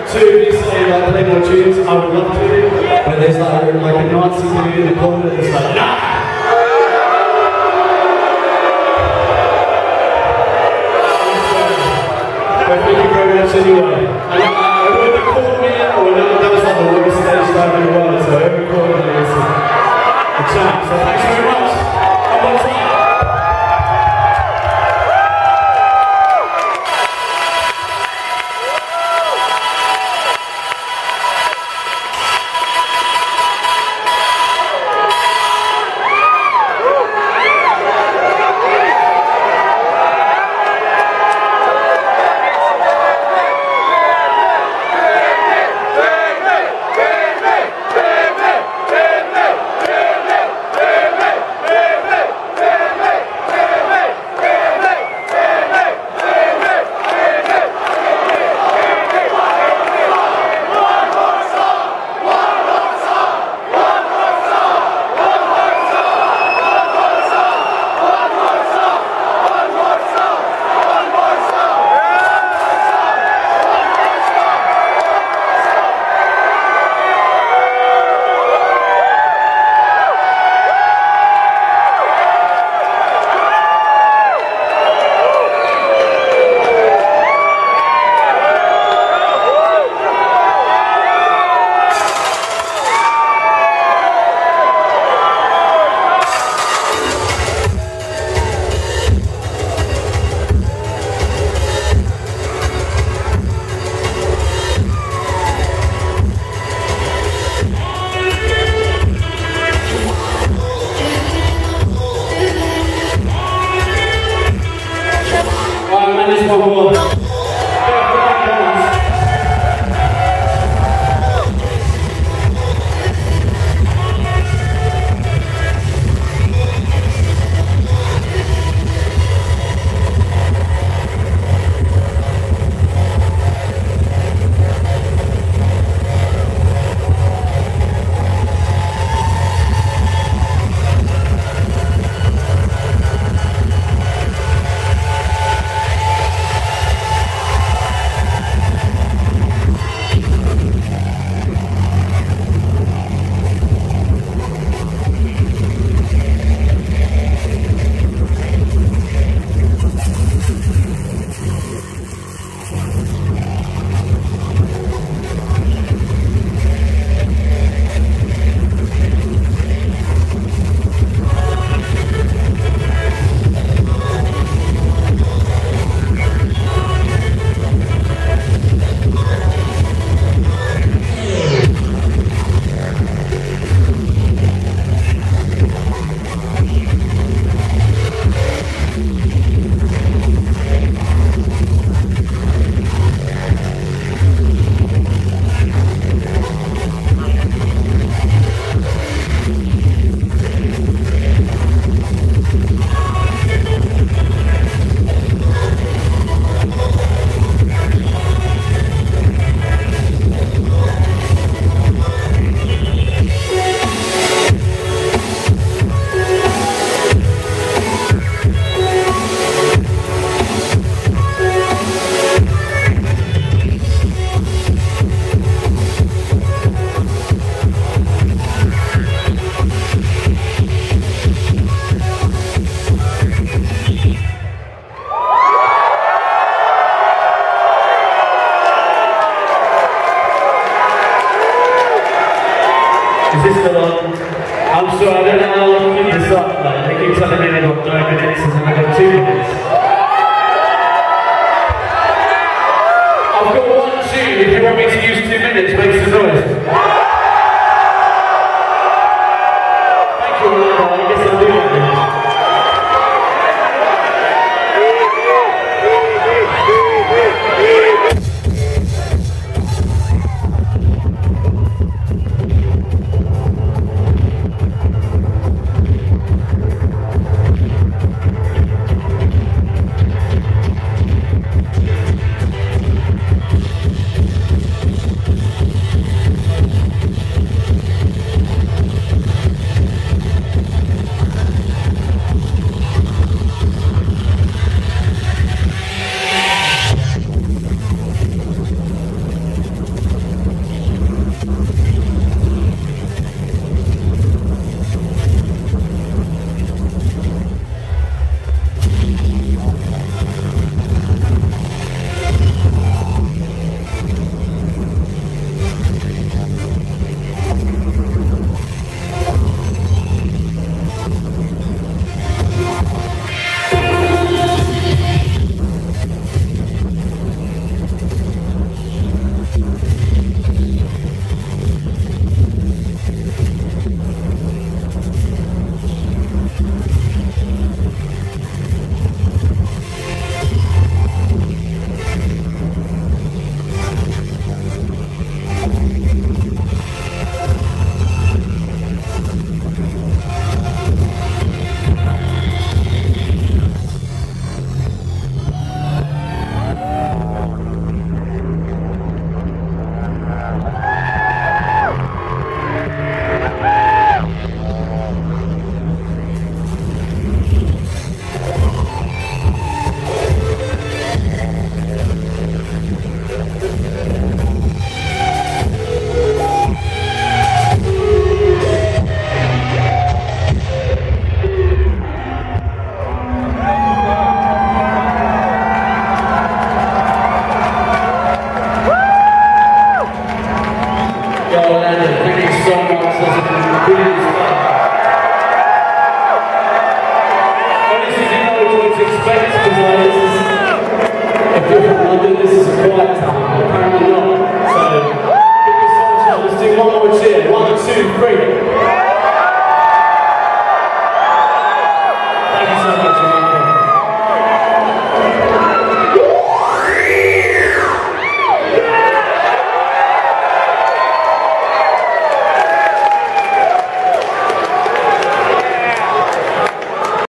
to say like play more tunes, I would love to, but there's like a Nazi dude in the corner that's like, nah! But thank you very much anyway. And whoever called me, that was like the worst stage dive in the world, so whoever called me is a champ. So thanks very much. One more time. Is this still on? I'm sorry, I don't know how long to keep this up. Like, they keep telling me they've got 9 minutes and then I've got 2 minutes. I've got 1 tune. If you want me to use 2 minutes, make some noise. Thank you, I guess I'll do that then. Orlando, thank you so much. That's been really fun. Honestly, didn't know what to expect because this is, if you're from London, this is a quiet town, but apparently not. So, give us so much help. Let's do one more cheer. 1, 2, 3.